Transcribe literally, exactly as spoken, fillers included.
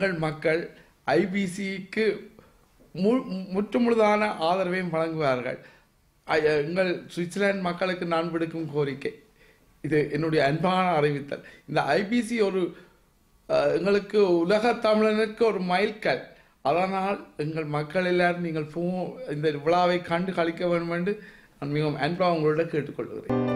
எங்கள் மக்கள் ஐபிசிக்கு மு முற்றுமுழுதான ஆதரவையும் வழங்குவார்கள். எங்கள் சுவிட்சர்லாந்து மக்களுக்கு நான் விடுக்கும் கோரிக்கை, இது என்னுடைய அன்பான அறிவித்தல். இந்த ஐபிசி ஒரு எங்களுக்கு உலக தமிழனுக்கு ஒரு மைல்கல். அதனால் எங்கள் மக்கள் எல்லாரும் நீங்கள் இந்த விழாவை கண்டு கழிக்க வேண்டும் என்று நான் மிகவும் அன்பாக உங்களோட கேட்டுக்கொள்கிறேன்.